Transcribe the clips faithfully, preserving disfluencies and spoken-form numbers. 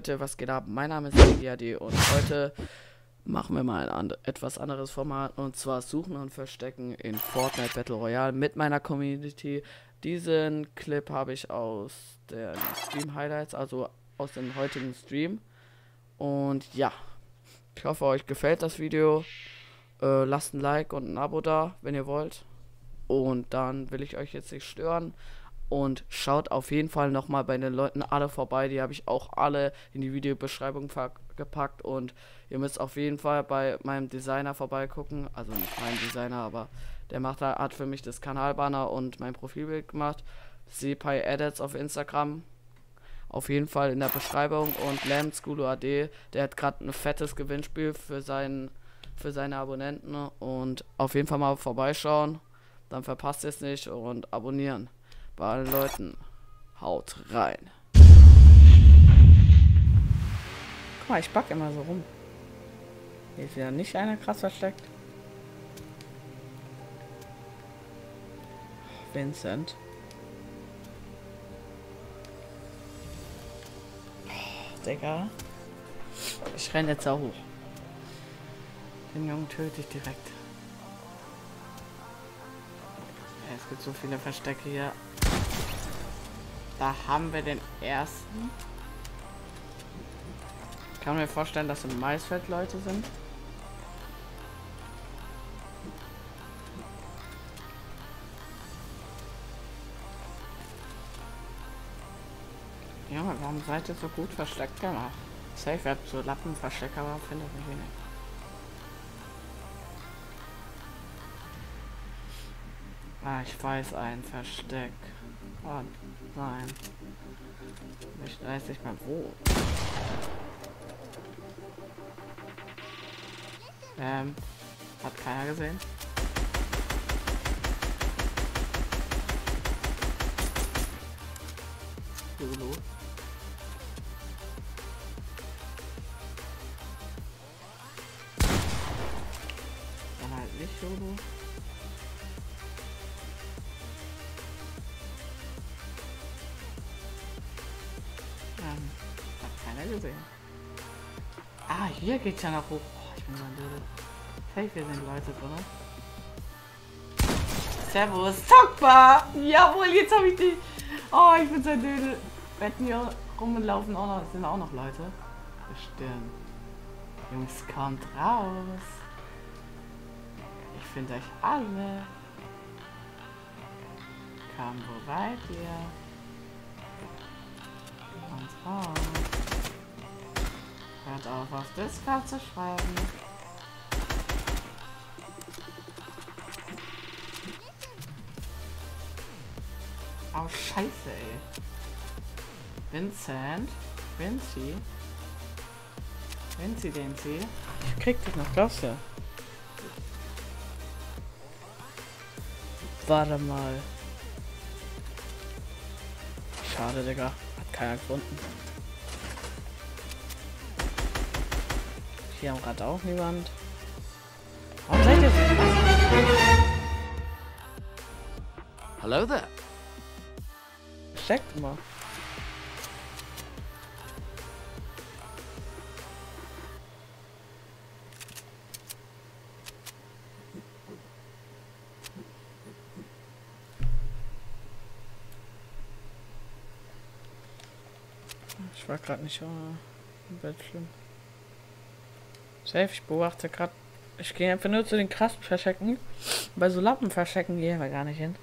Leute, was geht ab? Mein Name ist G A D und heute machen wir mal ein and etwas anderes Format, und zwar Suchen und Verstecken in Fortnite Battle Royale mit meiner Community. Diesen Clip habe ich aus den Stream Highlights, also aus dem heutigen Stream. Und ja, ich hoffe, euch gefällt das Video. Äh, lasst ein Like und ein Abo da, wenn ihr wollt. Und dann will ich euch jetzt nicht stören. Und schaut auf jeden Fall nochmal bei den Leuten alle vorbei. Die habe ich auch alle in die Videobeschreibung gepackt. Und ihr müsst auf jeden Fall bei meinem Designer vorbeigucken. Also nicht mein Designer, aber der macht da, hat für mich das Kanalbanner und mein Profilbild gemacht. Sepai Edits auf Instagram. Auf jeden Fall in der Beschreibung. Und Lamskulo A D, der hat gerade ein fettes Gewinnspiel für seinen, für seine Abonnenten. Und auf jeden Fall mal vorbeischauen. Dann verpasst ihr es nicht und abonnieren. Bei allen Leuten. Haut rein. Guck mal, ich back immer so rum. Hier ist ja nicht einer krass versteckt. Vincent. Oh, Digga. Ich renne jetzt auch hoch. Den Jungen töte ich direkt. Es gibt so viele Verstecke hier. Da haben wir den ersten. Ich kann mir vorstellen, dass im Maisfeld Leute sind. Ja, warum seid ihr so gut versteckt gemacht? Safe, ihr habt so Lappenverstecker, aber findet mich nicht. Ah, ich weiß ein Versteck. Oh nein. Ich weiß nicht mal wo. Ähm, hat keiner gesehen. Lulu. Dann halt nicht Lulu. Gesehen. Ah, hier geht's ja noch hoch. Oh, ich bin so ein Dödel. Safe, hier sind Leute drin. Servus, zockbar! Jawohl, jetzt habe ich die. Oh, ich bin so ein Dödel. Wetten hier rumlaufen auch noch, sind auch noch Leute. Bestimmt. Jungs, kommt raus. Ich finde euch alle. Komm, wo seid ihr? Und raus. Hört auf, auf Discord zu schreiben. Oh, scheiße, ey. Vincent. Vinci. Vinci, Vinci. Ich krieg dich noch, glaubst du? Warte mal. Schade, Digga. Hat keiner gefunden. Hier am Rad auch niemand. Warum seid ihr? Hello there. Checkt mal. Ich war gerade nicht im Bett schlimm. Safe, ich beobachte gerade. Ich gehe einfach nur zu den krassen Verstecken. Bei so Lappen verstecken gehen wir gar nicht hin.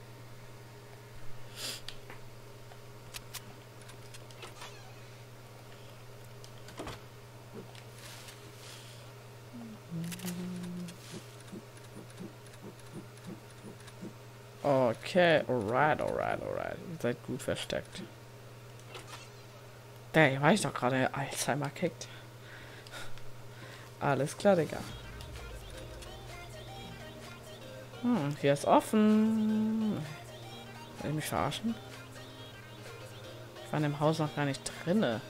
Okay, alright, alright, alright. Ihr seid gut versteckt. Der war ich doch gerade Alzheimer kickt. Alles klar, Digga. Hm, hier ist offen. Will ich mich verarschen? Ich war in dem Haus noch gar nicht drinne.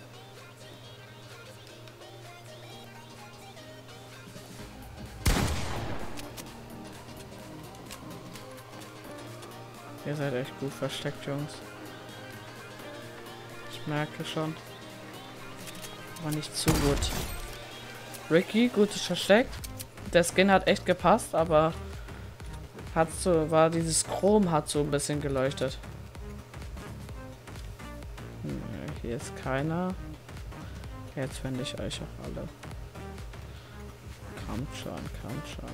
Ihr seid echt gut versteckt, Jungs. Ich merke schon. Aber nicht zu gut. Ricky, gutes Versteck. Der Skin hat echt gepasst, aber hat so, war dieses Chrom hat so ein bisschen geleuchtet. Hm, hier ist keiner. Jetzt finde ich euch auch alle. Kommt schon, kommt schon.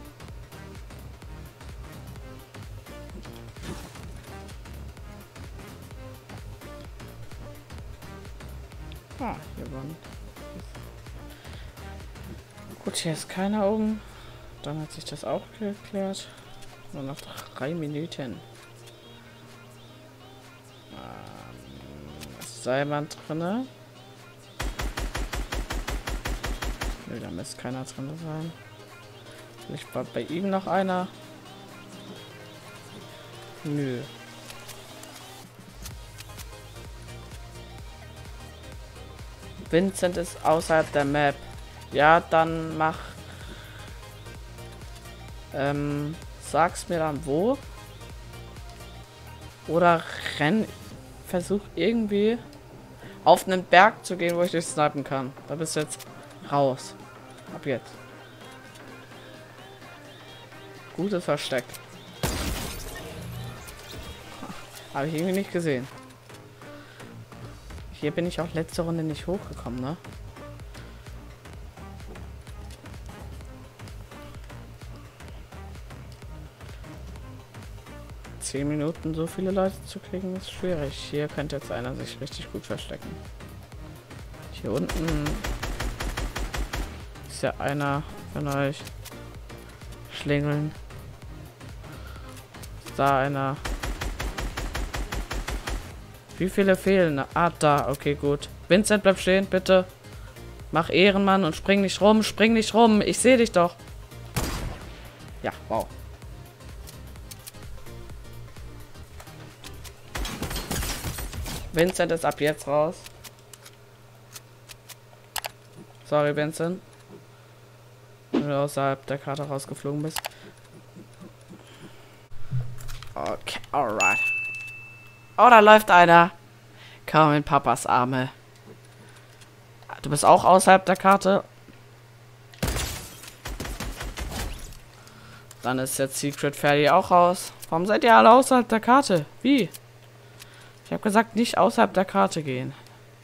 Ah, hier waren. Gut, hier ist keiner oben. Dann hat sich das auch geklärt. Nur noch drei Minuten. Ähm, ist da jemand drinne? Nö, da müsste keiner drin sein. Vielleicht war bei ihm noch einer. Nö. Vincent ist außerhalb der Map. Ja, dann mach. Ähm, sag's mir dann wo. Oder renn. Versuch irgendwie auf einen Berg zu gehen, wo ich dich snipen kann. Da bist du jetzt raus. Ab jetzt. Gutes Versteck. Habe ich irgendwie nicht gesehen. Hier bin ich auch letzte Runde nicht hochgekommen, ne? Zehn Minuten so viele Leute zu kriegen, ist schwierig. Hier könnte jetzt einer sich richtig gut verstecken. Hier unten ist ja einer von euch. Schlingeln. Ist da einer. Wie viele fehlen? Ah, da. Okay, gut. Vincent, bleib stehen, bitte. Mach Ehrenmann und spring nicht rum. Spring nicht rum. Ich sehe dich doch. Ja, wow. Vincent ist ab jetzt raus. Sorry, Vincent. Wenn du außerhalb der Karte rausgeflogen bist. Okay, alright. Oh, da läuft einer. Komm in Papas Arme. Du bist auch außerhalb der Karte. Dann ist jetzt Secret Fairy auch raus. Warum seid ihr alle außerhalb der Karte? Wie? Ich habe gesagt, nicht außerhalb der Karte gehen.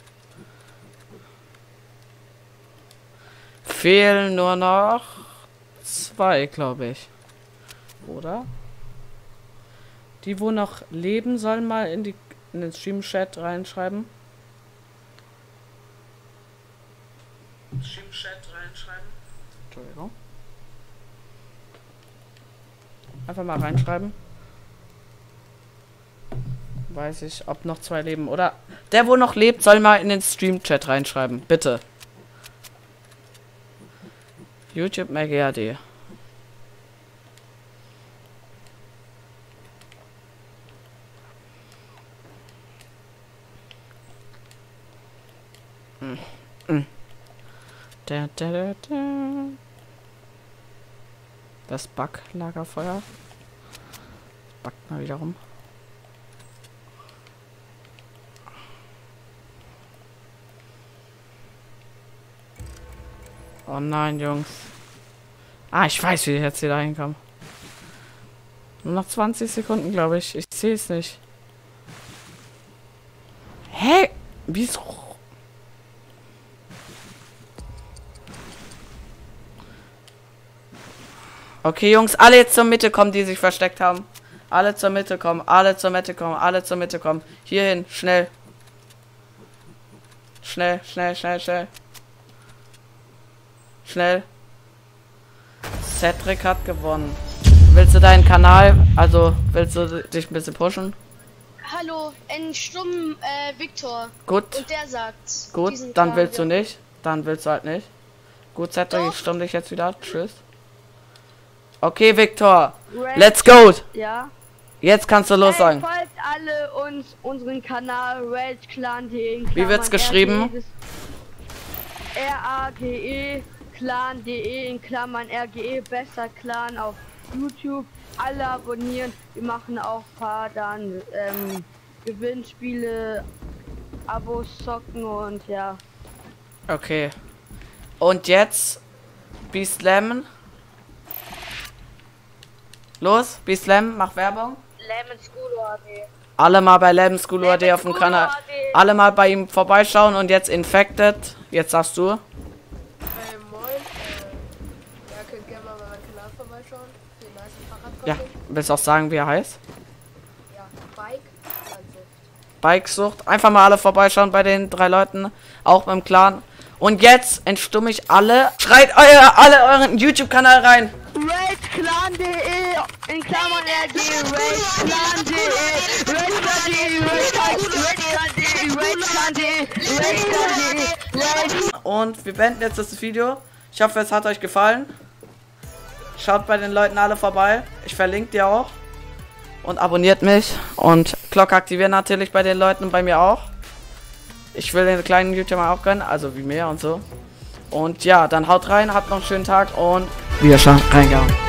Fehlen nur noch zwei, glaube ich. Oder? Die, wo noch leben, sollen mal in, die, in den Stream-Chat reinschreiben. Stream-Chat reinschreiben. Entschuldigung. Einfach mal reinschreiben. Weiß ich, ob noch zwei leben. Oder der, wo noch lebt, soll mal in den Stream-Chat reinschreiben. Bitte. YouTube Maggie A D. Mm. Mm. Da, da, da, da. Das Bug-Lagerfeuer. Backt mal wieder rum. Oh nein, Jungs. Ah, ich weiß, wie ich jetzt hier da hinkomme. Nur noch zwanzig Sekunden, glaube ich. Ich sehe es nicht. Hä? Wieso? Okay, Jungs, alle jetzt zur Mitte kommen, die sich versteckt haben. Alle zur Mitte kommen, alle zur Mitte kommen, alle zur Mitte kommen. Hierhin, schnell. Schnell, schnell, schnell, schnell. Schnell. Cedric hat gewonnen. Willst du deinen Kanal, also willst du dich ein bisschen pushen? Hallo, ein Stumm, äh, Victor. Gut. Und der sagt. Gut, dann willst du nicht. Dann willst du halt nicht. Gut, Cedric, ich stumm dich jetzt wieder. Tschüss. Okay, Victor. Red, Let's go. Ja. Jetzt kannst du los Hey, sagen. folgt alle uns, unseren Kanal Red Clan punkt de. Wie wird's geschrieben? R A G E Clan punkt de in Klammern R G E, besser Clan auf YouTube. Alle abonnieren. Wir machen auch ein paar dann ähm, Gewinnspiele, Abos zocken und ja. Okay. Und jetzt B-Slam. Los, B-Slam, mach Werbung. Lemon School A D. Alle mal bei Lemon School A D auf dem School Kanal. A D. Alle mal bei ihm vorbeischauen und jetzt Infected. Jetzt sagst du. Hey, moin. Äh, ja, könnt gerne mal bei meinem Kanal vorbeischauen. Den nice Ja, Fahrradcontent. willst auch sagen, wie er heißt? Ja, Bike. Also, Bikesucht. Einfach mal alle vorbeischauen bei den drei Leuten. Auch beim Clan. Und jetzt entstumme ich alle. Schreit euer, alle euren YouTube-Kanal rein. RaidClan.de in Klammern R G, RaidClan.de, RaidClan.de, RaidClan.de, RaidClan.de, RaidClan.de. Und wir beenden jetzt das Video. Ich hoffe, es hat euch gefallen. Schaut bei den Leuten alle vorbei. Ich verlinke dir auch. Und abonniert mich. Und Glocke aktivieren natürlich bei den Leuten und bei mir auch. Ich will den kleinen YouTuber auch gönnen. Also wie mir und so. Und ja, dann haut rein. Habt noch einen schönen Tag. Und wir schauen reingehauen.